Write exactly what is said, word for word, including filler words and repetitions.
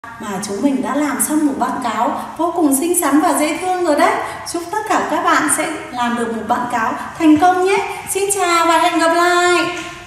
mà chúng mình đã làm xong một bạn cáo vô cùng xinh xắn và dễ thương rồi đấy. Chúc tất cả các bạn sẽ làm được một bạn cáo thành công nhé. Xin chào và hẹn gặp lại.